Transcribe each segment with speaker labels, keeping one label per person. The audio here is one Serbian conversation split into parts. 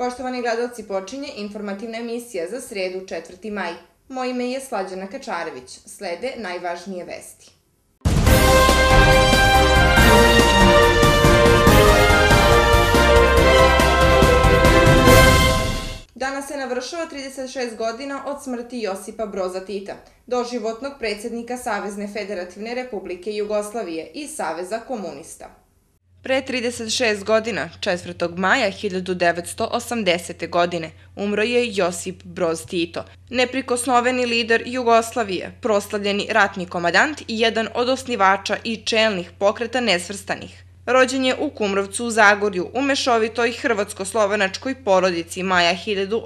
Speaker 1: Poštovani gledalci, počinje informativna emisija za sredu 4. maj. Moje ime je Slađana Kačarević. Slede najvažnije vesti. Danas se navršava 36 godina od smrti Josipa Broza Tita, doživotnog predsjednika Savezne Federativne Republike Jugoslavije i Saveza komunista. Pre 36 godina, 4. maja 1980. godine, umro je Josip Broz Tito, neprikosnoveni lider Jugoslavije, proslavljeni ratni komadant i jedan od osnivača i čelnih pokreta nesvrstanih. Rođen je u Kumrovcu u Zagorju, u mešovitoj hrvatsko-slovenačkoj porodici maja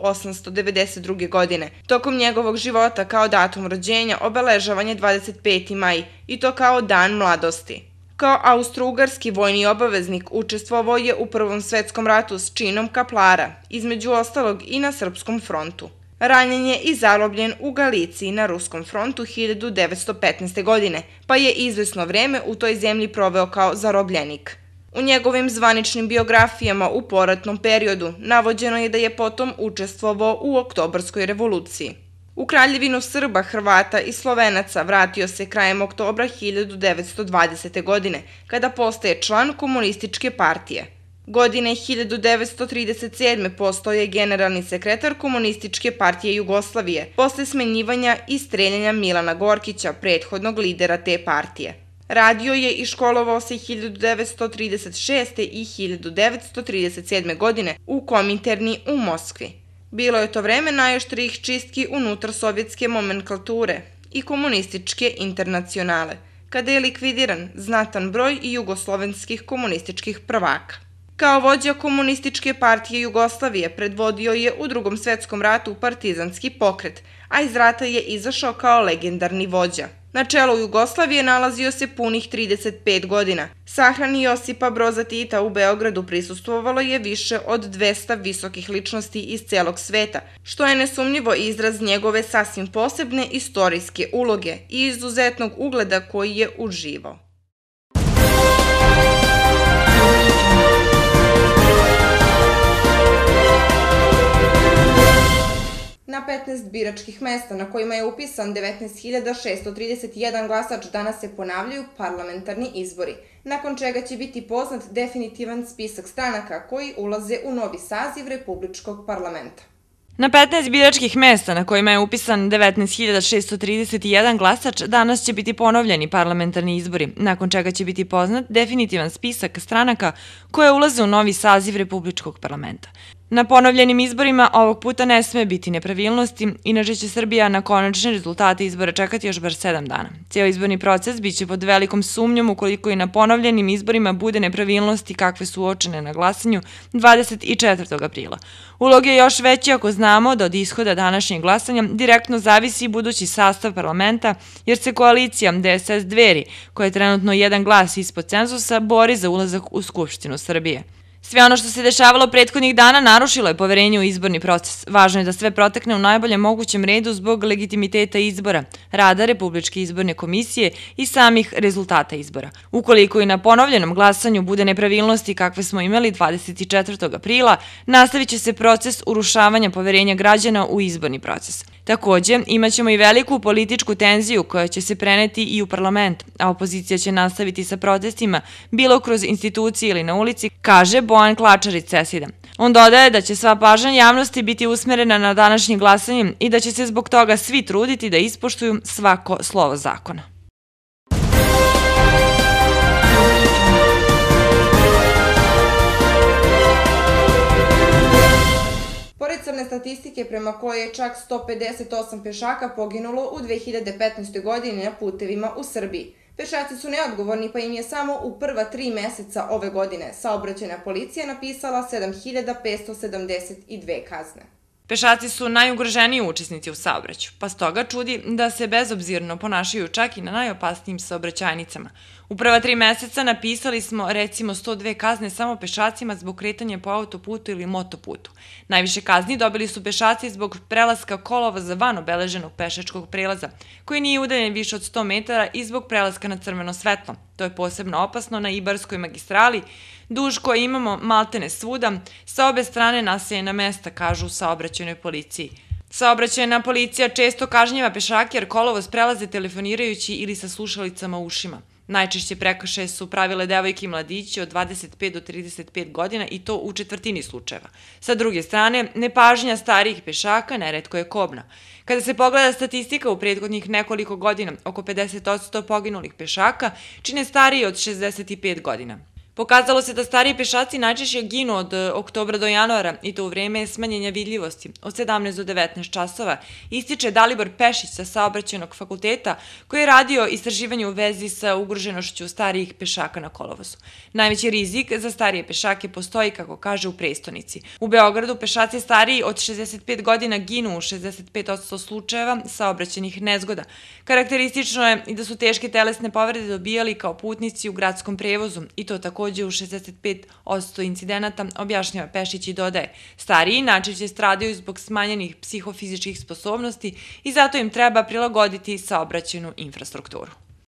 Speaker 1: 1892. godine. Tokom njegovog života kao datum rođenja obeležavan je 25. maj i to kao dan mladosti. Kao austro-ugarski vojni obaveznik učestvovao je u Prvom svetskom ratu s činom kaplara, između ostalog i na Srpskom frontu. Ranjen je i zarobljen u Galiciji na Ruskom frontu 1915. godine, pa je izvesno vreme u toj zemlji proveo kao zarobljenik. U njegovim zvaničnim biografijama u poratnom periodu navođeno je da je potom učestvovao u Oktobarskoj revoluciji. U Kraljevinu Srba, Hrvata i Slovenaca vratio se krajem oktobra 1920. godine, kada postaje član Komunističke partije. Godine 1937. postao je generalni sekretar Komunističke partije Jugoslavije, posle smenjivanja i streljanja Milana Gorkića, prethodnog lidera te partije. Radio je i školovao se 1936. i 1937. godine u Kominterni u Moskvi. Bilo je to vreme najoštrijih čistki unutar sovjetske nomenklature i komunističke internacionale, kada je likvidiran znatan broj i jugoslovenskih komunističkih prvaka. Kao vođa Komunističke partije Jugoslavije predvodio je u Drugom svetskom ratu partizanski pokret, a iz rata je izašao kao legendarni vođa. Na čelu Jugoslavije nalazio se punih 35 godina. Sahrani Josipa Broza Tita u Beogradu prisustvovalo je više od 200 visokih ličnosti iz celog sveta, što je nesumnjivo izraz njegove sasvim posebne istorijske uloge i izuzetnog ugleda koji je uživao. Na 15 biračkih mesta na kojima je upisan 19.631 glasač danas se ponavljaju parlamentarni izbori, nakon čega će biti poznat definitivan spisak stranaka koji ulaze u novi saziv Republičkog parlamenta.
Speaker 2: Na 15 biračkih mesta na kojima je upisan 19.631 glasač danas će biti ponovljeni parlamentarni izbori, nakon čega će biti poznat definitivan spisak stranaka koje ulaze u novi saziv Republičkog parlamenta. Na ponovljenim izborima ovog puta ne sme biti nepravilnosti, inače će Srbija na konačne rezultate izbora čekati još bar 7 dana. Cijel izborni proces biće pod velikom sumnjom ukoliko i na ponovljenim izborima bude nepravilnosti kakve su uočene na glasanju 24. aprila. Ulog je još veći ako znamo da od ishoda današnjeg glasanja direktno zavisi budući sastav parlamenta, jer se koalicija DSS Dveri, koja je trenutno jedan glas ispod cenzusa, bori za ulazak u Skupštinu Srbije. Sve ono što se dešavalo prethodnih dana narušilo je poverenje u izborni proces. Važno je da sve protekne u najboljem mogućem redu zbog legitimiteta izbora, rada Republičke izborne komisije i samih rezultata izbora. Ukoliko i na ponovljenom glasanju bude nepravilnosti kakve smo imali 24. aprila, nastavit će se proces urušavanja poverenja građana u izborni proces. Takođe, imaćemo i veliku političku tenziju koja će se preneti i u parlament, a opozicija će nastaviti sa protestima, bilo kroz institucije ili na ulici, kaže Bojan Klačar iz CESID-a. On dodaje da će sva pažnja javnosti biti usmerena na današnje glasanje i da će se zbog toga svi truditi da ispoštuju svako slovo zakona.
Speaker 1: Pored crne statistike prema kojoj je čak 158 pešaka poginulo u 2015. godini na putevima u Srbiji. Pešaci su neodgovorni pa im je samo u prva 3 meseca ove godine saobraćajna policija napisala 7.572 kazne.
Speaker 2: Pešaci su najugroženiji učesnici u saobraćaju, pa stoga čudi da se bezobzirno ponašaju čak i na najopasnijim saobraćajnicama. U prva 3 meseca napisali smo recimo 102 kazne samo pešacima zbog kretanja po autoputu ili motoputu. Najviše kazni dobili su pešaci zbog prelaska kolovoza van obeleženog pešačkog prelaza, koji nije udaljen više od 100 metara i zbog prelaska na crveno svetlo. To je posebno opasno na Ibarskoj magistrali, duž koji imamo maltene svuda, sa obe strane naseljena mesta, kažu u saobraćajnoj policiji. Saobraćajna policija često kažnjava pešake jer kolovoz prelaze telefonirajući ili sa slušalicama u ušima. Najčešće prekršaje su pravile devojke i mladići od 25 do 35 godina i to u četvrtini slučajeva. Sa druge strane, nepažnja starijih pešaka neretko je kobna. Kada se pogleda statistika u prethodnih nekoliko godina, oko 50% poginulih pešaka čine stariji od 65 godina. Pokazalo se da stariji pešaci najčešće ginu od oktobra do januara i to u vreme smanjenja vidljivosti od 17 do 19 časova, ističe Dalibor Pešić sa Saobraćajnog fakulteta koji je radio istraživanje u vezi sa ugroženošću starijih pešaka na kolovozu. Najveći rizik za starije pešake postoji, kako kaže, u prestonici. U Beogradu pešaci stariji od 65 godina ginu u 65% slučajeva saobraćajnih nezgoda. Karakteristično je i da su teške telesne povrede dobijali kao putnici u gradskom prevozu i to takođe u 65% incidenata, objašnjava Pešić i dodaje. Stariji najčešće stradaju zbog smanjenih psihofizičkih sposobnosti i zato im treba prilagoditi saobraćajnu infrastrukturu.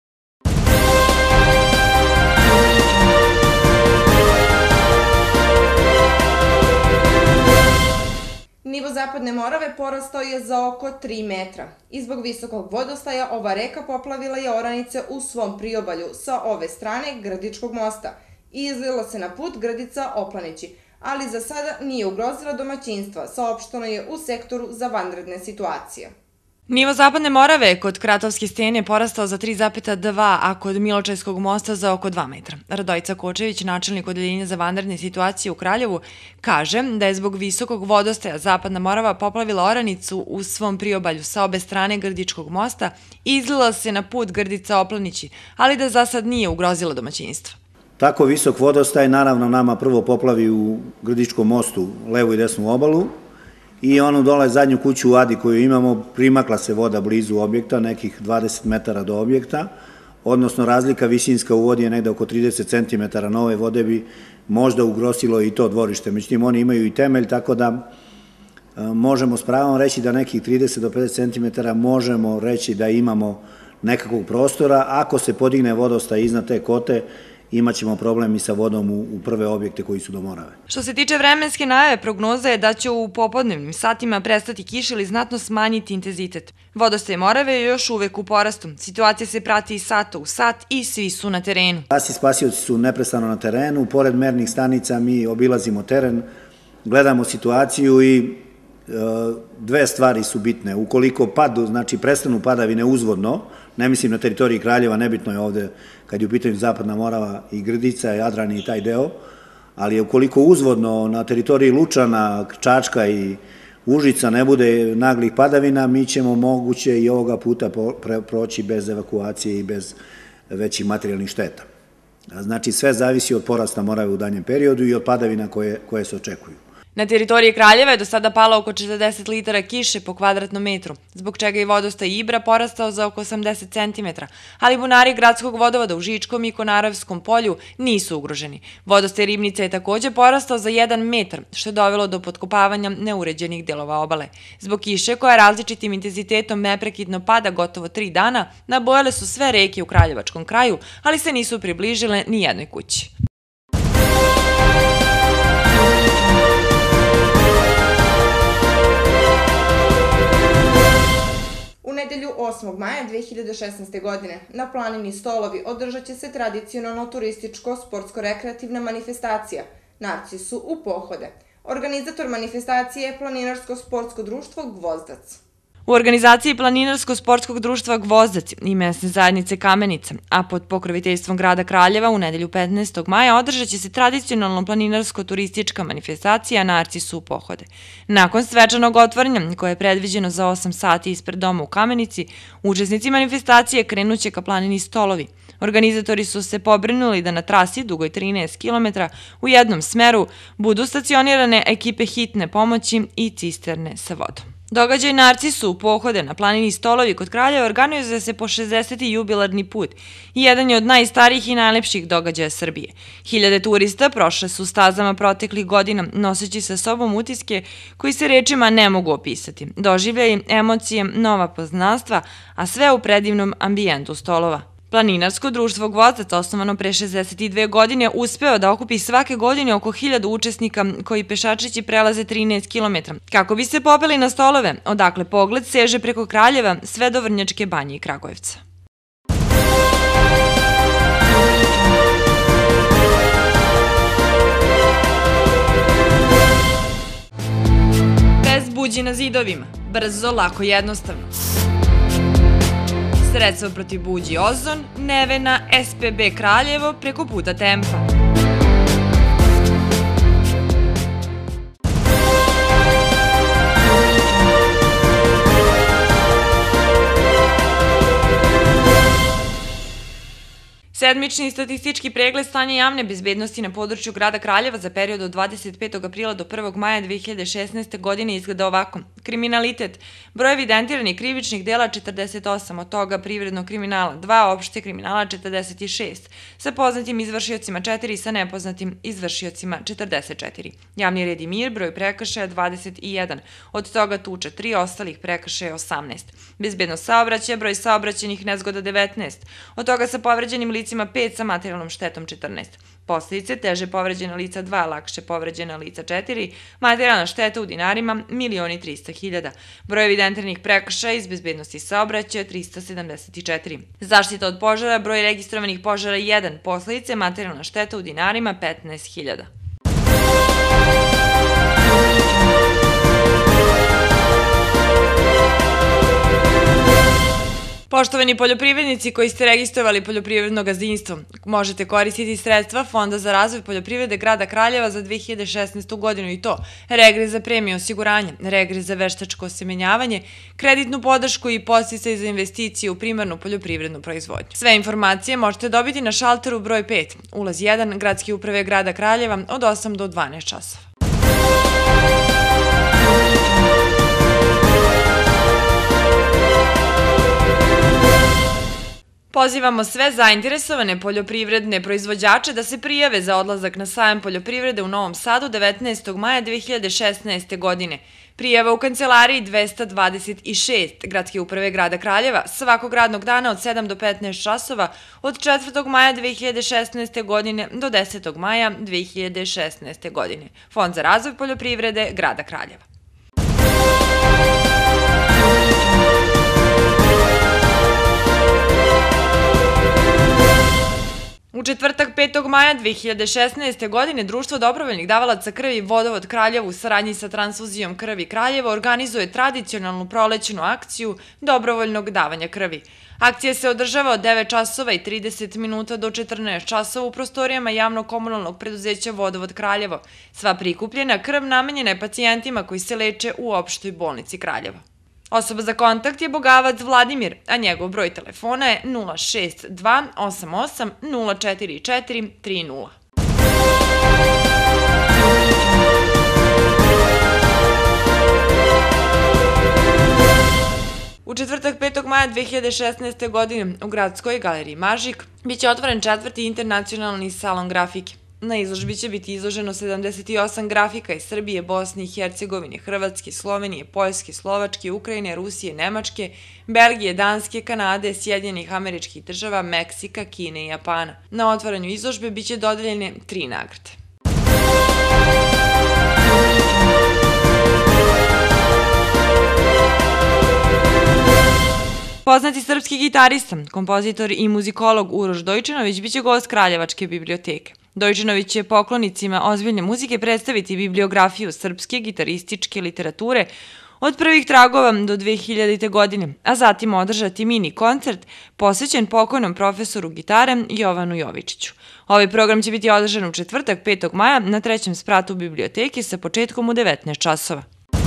Speaker 1: Nivo Zapadne Morave porastao je za oko 3 metra. I zbog visokog vodostaja ova reka poplavila je oranice u svom priobalju sa ove strane Grdičkog mosta i izlila se na put Grdica-Oplanići, ali za sada nije ugrozila domaćinstva, saopšteno je u sektoru za vanredne situacije.
Speaker 2: Nivo Zapadne Morave kod Kratovske stene je porastao za 3,2, a kod Miločajskog mosta za oko 2 metra. Radojica Kočević, načelnik Odeljenja za vanredne situacije u Kraljevu, kaže da je zbog visokog vodostaja Zapadna Morava poplavila oranicu u svom priobalju sa obe strane Grdičkog mosta i izlila se na put Grdica-Oplanići, ali da za sad nije ugrozila domaćinstva.
Speaker 3: Tako visok vodostaj naravno nama prvo poplavi u Grdičkom mostu levu i desnu obalu i onu dole zadnju kuću u Adi koju imamo, primakla se voda blizu objekta, nekih 20 metara do objekta, odnosno razlika visinska u vodi je negde oko 30 cm nove vode bi možda ugrosilo i to dvorište. Međutim, oni imaju i temelj, tako da možemo s pravom reći da nekih 30 do 50 cm možemo reći da imamo nekakvog prostora. Ako se podigne vodostaj iznad te kote, imaćemo problem i sa vodom u prve objekte koji su do Morave.
Speaker 2: Što se tiče vremenske najave, prognoza je da će u popodnevnim satima prestati kiša ili znatno smanjiti intenzitet. Vodostaj Morave je još uvek u porastu. Situacija se prati iz sata u sat i svi su na terenu.
Speaker 3: Gasi spasioci su neprestano na terenu, pored mernih stanica mi obilazimo teren, gledamo situaciju i dve stvari su bitne. Ukoliko padu, znači prestanu padavine uzvodno, ne mislim na teritoriji Kraljeva, nebitno je ovde kad je u pitanju Zapadna Morava i Grdica, Jadrani i taj deo, ali ukoliko uzvodno na teritoriji Lučana, Čačka i Užica ne bude naglih padavina, mi ćemo moguće i ovoga puta proći bez evakuacije i bez većih materijalnih šteta. Znači sve zavisi od porasta Morave u danjem periodu i od padavina koje se očekuju.
Speaker 2: Na teritoriji Kraljeva je do sada palo oko 40 litara kiše po kvadratnom metru, zbog čega je vodostaj Ibra porastao za oko 80 cm, ali bunari gradskog vodovoda u Žičkom i Konarovskom polju nisu ugroženi. Vodostaj Ribnice je takođe porastao za 1 metar, što je dovelo do potkopavanja neuređenih delova obale. Zbog kiše, koja različitim intenzitetom neprekidno pada gotovo 3 dana, nabojale su sve reke u Kraljevačkom kraju, ali se nisu približile ni jednoj kući.
Speaker 1: U nedelju 8. maja 2016. godine na planini Stolovi održat će se tradicionalno turističko-sportsko-rekreativna manifestacija Narcisu u pohode. Organizator manifestacije je Planinarsko-sportsko društvo Gvozdac.
Speaker 2: U organizaciji Planinarsko-sportskog društva Gvozdac i mesne zajednice Kamenica, a pod pokroviteljstvom grada Kraljeva u nedelju 15. maja održat će se tradicionalno planinarsko-turistička manifestacija Narcisu u pohode. Nakon svečanog otvaranja, koje je predviđeno za 8 sati ispred doma u Kamenici, učesnici manifestacije krenuće ka planini Stolovi. Organizatori su se pobrinuli da na trasi, dugoj 13 km, u jednom smeru budu stacionirane ekipe hitne pomoći i cisterne sa vodom. Događaj Narcisu u pohode na planini Stolovi kod Kraljeva organizuje se po 60. jubilarni put i jedan je od najstarijih i najlepših događaja Srbije. Hiljade turista prošle su stazama proteklih godina, noseći sa sobom utiske koji se rečima ne mogu opisati. Doživljaj, emocije, nova poznanstva, a sve u predivnom ambijentu Stolova. Planinarsko društvo Gvozdac, osnovano pre 62 godine, uspeo da okupi svake godine oko 1000 učesnika koji pešačeći prelaze 13 km, kako bi se popeli na stolove, odakle pogled seže preko Kraljeva sve do Vrnjačke Banje i Kragujevca. Bez buđi na zidovima, brzo, lako, jednostavno. Sredstvo protiv buđi Ozon, Nevena, SPB Kraljevo preko puta Tempa. Sedmični statistički pregled stanja javne bezbednosti na području grada Kraljeva za period od 25. aprila do 1. maja 2016. godine izgleda ovako. Kriminalitet. Broj evidentiranih krivičnih dela 48, od toga privrednog kriminala 2, opšte kriminala 46, sa poznatim izvršiocima 4 i sa nepoznatim izvršiocima 44. Javni red i mir, broj prekršaja 21, od toga tuča 3, ostalih prekršaja 18. Bezbednost saobraćaja, broj saobraćajnih nezgoda 19, od toga sa povređenim licima 5, sa materijalnom štetom 14. Posledice, teže povređena lica 2, lakše povređena lica 4, materijalna šteta u dinarima 1.300.000. Broj evidentiranih prekršaja iz bezbednosti saobraćaja 374. Zaštita od požara, broj registrovanih požara 1, posledice, materijalna šteta u dinarima 15.000. Poštovani poljoprivrednici koji ste registrovali poljoprivredno gazdinstvo, možete koristiti sredstva Fonda za razvoj poljoprivrede grada Kraljeva za 2016. godinu i to regres za premiju osiguranja, regres za veštačko osemenjavanje, kreditnu podršku i podsticaj za investicije u primarnu poljoprivrednu proizvodnju. Sve informacije možete dobiti na šalteru broj 5, ulaz 1, Gradske uprave grada Kraljeva od 8 do 12 časova. Pozivamo sve zainteresovane poljoprivredne proizvođače da se prijave za odlazak na sajam poljoprivrede u Novom Sadu 19. maja 2016. godine. Prijava u kancelariji 226 Gradske uprave grada Kraljeva svakog radnog dana od 7 do 15 časova od 4. maja 2016. godine do 10. maja 2016. godine. Fond za razvoj poljoprivrede grada Kraljeva. U četvrtak 5. maja 2016. godine Društvo dobrovoljnih davalaca krvi Vodovod Kraljevo u saradnji sa Transfuzijom krvi Kraljevo organizuje tradicionalnu prolećnu akciju dobrovoljnog davanja krvi. Akcija se održava od 9 časova i 30 minuta do 14 časova u prostorijama javnog komunalnog preduzeća Vodovod Kraljevo. Sva prikupljena krv namenjena je pacijentima koji se leče u opštoj bolnici Kraljevo. Osoba za kontakt je Bogavac Vladimir, a njegov broj telefona je 062 88 044 30. U četvrtak 5. maja 2016. godine u Gradskoj galeriji Mažik biće otvoren 4. internacionalni salon grafike. Na izložbi će biti izloženo 78 grafika iz Srbije, Bosne i Hercegovine, Hrvatske, Slovenije, Poljske, Slovačke, Ukrajine, Rusije, Nemačke, Belgije, Danske, Kanade, Sjedinjenih Američkih Država, Meksika, Kine i Japana. Na otvaranju izložbe biće dodeljene 3 nagrade. Poznati srpski gitarista, kompozitor i muzikolog Uroš Dojčinović biće gost Kraljevačke biblioteke. Dojčinović će poklonicima ozbiljne muzike predstaviti bibliografiju srpske gitarističke literature od prvih tragova do 2000. godine, a zatim održati mini koncert posvećen pokojnom profesoru gitare Jovanu Jovičiću. Ovaj program će biti održan u četvrtak 5. maja na 3. spratu biblioteke sa početkom u 19 časova.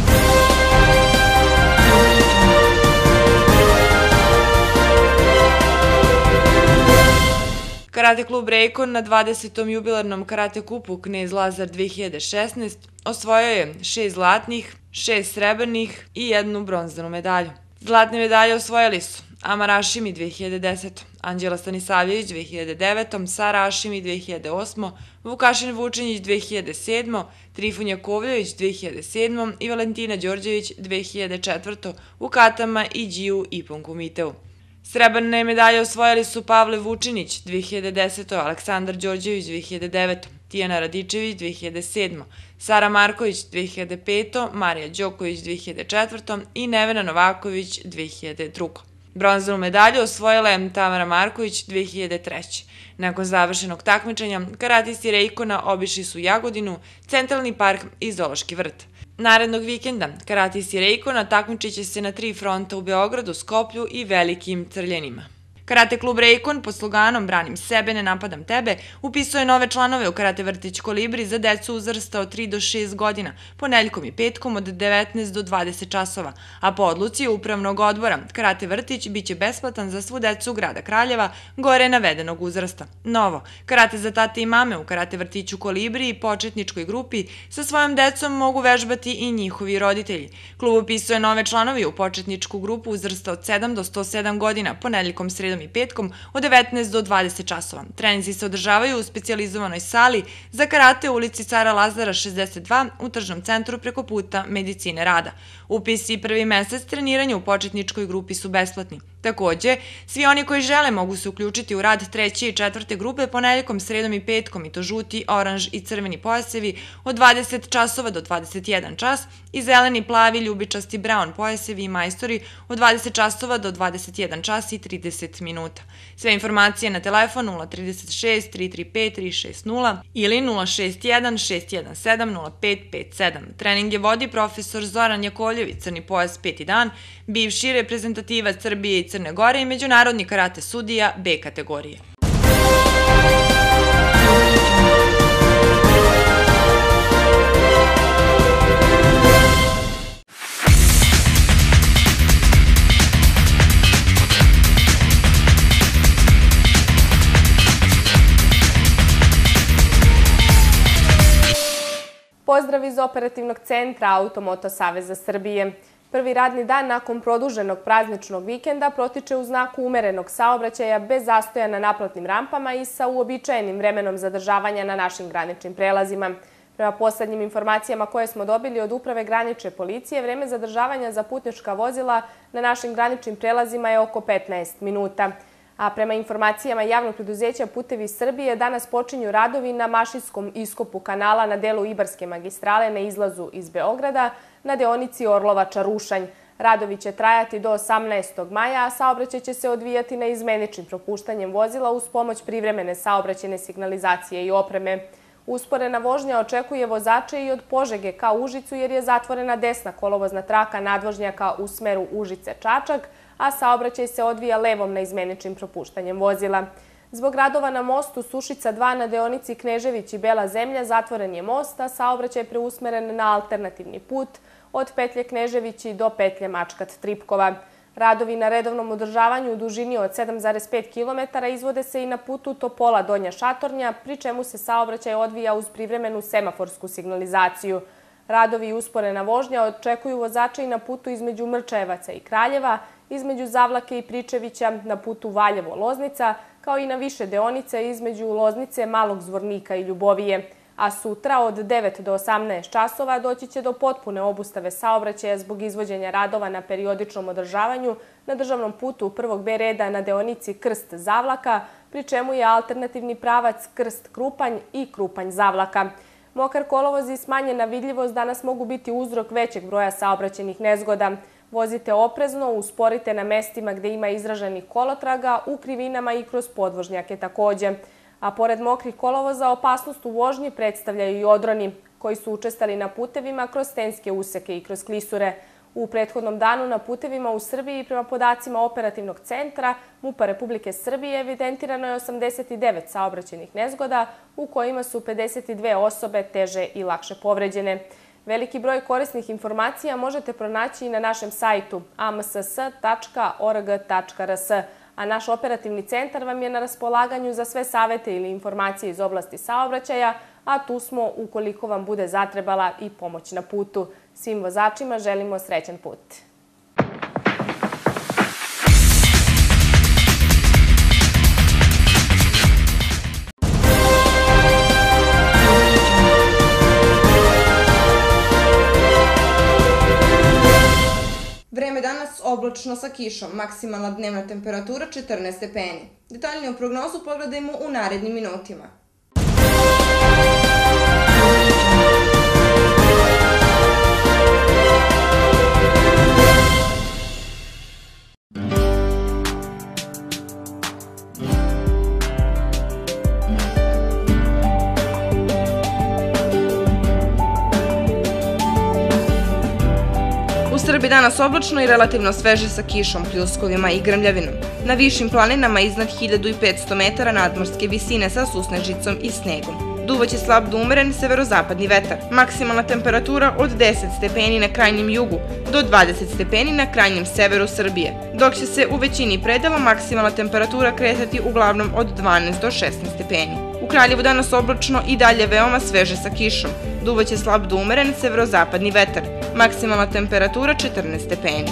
Speaker 2: Karate klub Rejkon na 20. jubilarnom karate kupu Knez Lazar 2016 osvojio je 6 zlatnih, 6 srebrnih i 1 bronzanu medalju. Zlatne medalje osvojili su Amar Ašimi 2010, Anđela Stanisavljević 2009, Sara Ašimi 2008, Vukašin Vučinić 2007, Trifun Jakovljević 2007 i Valentina Đorđević 2004 u katama i džiju i punkumiteu. Srebrne medalje osvojili su Pavle Vučinić 2010. Aleksandar Đorđević 2009. Tijana Radičević 2007. Sara Marković 2005. Marija Đoković 2004. i Nevena Novaković 2002. Bronzanu medalju osvojila je Tamara Marković 2003. Nakon završenog takmičenja, karatisti Rejkona obišli su Jagodinu, Centralni park i Zoološki vrt. Narednog vikenda karatisti Rejkona takmičit će se na 3 fronta u Beogradu, Skoplju i Velikim Crljenima. Karate klub Rejkon pod sloganom Branim sebe, ne napadam tebe upisuje nove članove u karate vrtić Kolibri za decu uzrasta od 3 do 6 godina, ponedeljkom i petkom od 19 do 20 časova, a po odluci upravnog odbora karate vrtić biće besplatan za svu decu grada Kraljeva gore navedenog uzrasta. Novo, karate za tate i mame u karate vrtiću Kolibri i početničkoj grupi sa svojom decom mogu vežbati i njihovi roditelji. Klub upisuje nove članovi u početničku grupu uzrasta od 7 do 107 godina, ponedeljkom, sredom i petkom od 19 do 20 časova. Treninzi se održavaju u specijalizovanoj sali za karate u ulici Cara Lazara 62 u tržnom centru preko puta Medicine rada. Upisi i prvi mesec treniranja u početničkoj grupi su besplatni. Takođe, svi oni koji žele mogu se uključiti u rad 3. i 4. grupe ponedeljkom, sredom i petkom i to žuti, oranž i crveni pojasevi od 20 časova do 21 čas i zeleni, plavi, ljubičasti, braun pojasevi i majstori od 20 časova do 21 čas i 30 minuta. Sve informacije na telefon 036 335 360 ili 061 617 0557. Treninge vodi profesor Zoran Jakovljević, crni pojas 5. dan, bivši reprezentativac Srbije i Crne Gore i međunarodni karate sudija B kategorije.
Speaker 4: Pozdrav iz operativnog centra Automoto Saveza Srbije. Prvi radni dan nakon produženog prazničnog vikenda protiče u znaku umerenog saobraćaja bez zastoja na naplatnim rampama i sa uobičajenim vremenom zadržavanja na našim graničnim prelazima. Prema poslednjim informacijama koje smo dobili od Uprave granične policije, vreme zadržavanja za putnička vozila na našim graničnim prelazima je oko 15 minuta. A prema informacijama javnog preduzeća Putevi Srbije, danas počinju radovi na mašinskom iskopu kanala na delu Ibarske magistrale na izlazu iz Beograda na deonici Orlova-Čarušanj. Radovi će trajati do 18. maja, a saobraćaj će se odvijati na izmeničnim propuštanjem vozila uz pomoć privremene saobraćajne signalizacije i opreme. Usporena vožnja očekuje vozače i od Požege ka Užicu jer je zatvorena desna kolovozna traka nadvožnjaka u smeru Užice-Čačak, a saobraćaj se odvija levom na izmeničnim propuštanjem vozila. Zbog radova na mostu Sušica 2 na deonici Knežević i Bela zemlja zatvoren je most, a saobraćaj preusmeren na alternativni put od petlje Kneževići do petlje Mačkat-Tripkova. Radovi na redovnom održavanju u dužini od 7,5 km izvode se i na putu Topola-Donja Šatornja, pri čemu se saobraćaj odvija uz privremenu semaforsku signalizaciju. Radovi i usporena vožnja očekuju vozače i na putu između Mrčajevaca i Kraljeva, između Zavlake i Pričevića, na putu Valjevo-Loznica, kao i na više deonice između Loznice, Malog Zvornika i Ljubovije. A sutra od 9 do 18 časova doći će do potpune obustave saobraćaja zbog izvođenja radova na periodičnom održavanju na državnom putu prvog B reda na deonici Krst-Zavlaka, pri čemu je alternativni pravac Krst-Krupanj i Krupanj-Zavlaka. Mokar kolovoz i smanjena vidljivost danas mogu biti uzrok većeg broja saobraćajnih nezgoda. Vozite oprezno, usporite na mestima gde ima izraženih kolotraga, u krivinama i kroz podvožnjake takođe. A pored mokrih kolovoza, opasnost u vožnji predstavljaju i odroni, koji su učestali na putevima kroz stenske useke i kroz klisure. U prethodnom danu na putevima u Srbiji, prema podacima operativnog centra MUP-a Republike Srbije, evidentirano je 89 saobraćajnih nezgoda, u kojima su 52 osobe teže i lakše povređene. Veliki broj korisnih informacija možete pronaći i na našem sajtu amss.org.rs, a naš operativni centar vam je na raspolaganju za sve savete ili informacije iz oblasti saobraćaja, a tu smo ukoliko vam bude zatrebala i pomoć na putu. Svim vozačima želimo srećan put.
Speaker 1: Vreme danas oblačno sa kišom, maksimalna dnevna temperatura 14 stepeni. Detaljniju prognozu pogledajmo u narednim minutima. U Srbiji danas oblačno i relativno sveže sa kišom, pljuskovima i grmljavinom. Na višim planinama iznad 1500 metara nadmorske visine sa susnežicom i snegom. Duvaće slab do umeren severozapadni vetar. Maksimalna temperatura od 10 stepeni na krajnjem jugu do 20 stepeni na krajnjem severu Srbije, dok će se u većini predela maksimalna temperatura kretati uglavnom od 12 do 16 stepeni. U Kraljevu danas oblačno i dalje veoma sveže sa kišom. Duvaće slab do umeren severozapadni vetar. Maksimalna temperatura 14 stepeni.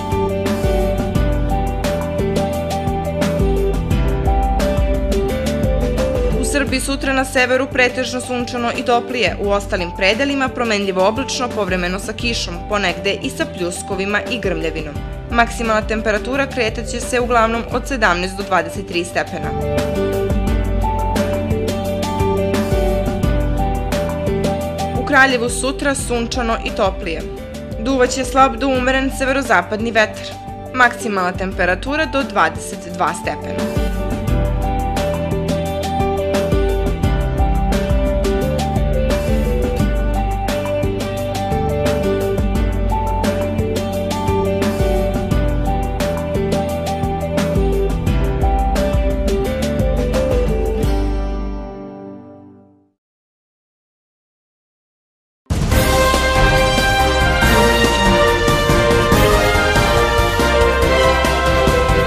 Speaker 1: U Srbiji sutra na severu pretežno sunčano i toplije, u ostalim predelima promenljivo oblačno, povremeno sa kišom, ponegde i sa pljuskovima i grmljavinom. Maksimalna temperatura kretaće se uglavnom od 17 do 23 stepena. U Kraljevu sutra sunčano i toplije. Duvaće slab do umeren severozapadni vetar. Maksimalna temperatura do 22 stepena.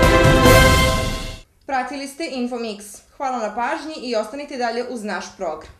Speaker 1: Pratili ste Infomix. Hvala na pažnji i ostanite dalje uz naš program.